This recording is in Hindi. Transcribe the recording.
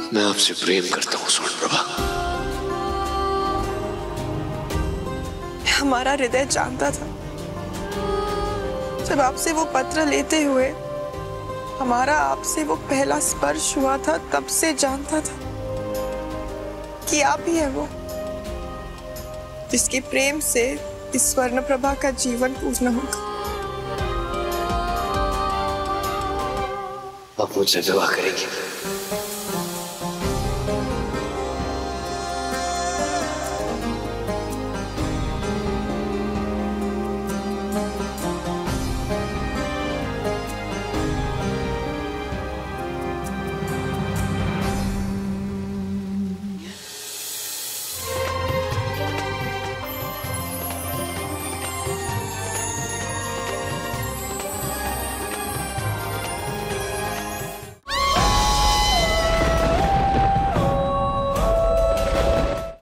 मैं आपसे प्रेम करता हूँ स्वर्णप्रभा। हमारा हृदय जानता था जब आपसे वो पत्र लेते हुए हमारा आपसे वो पहला स्पर्श हुआ था, तब से जानता था कि आप ही है वो जिसके प्रेम से इस स्वर्णप्रभा का जीवन पूर्ण होगा। आप मुझसे विवाह करेंगे?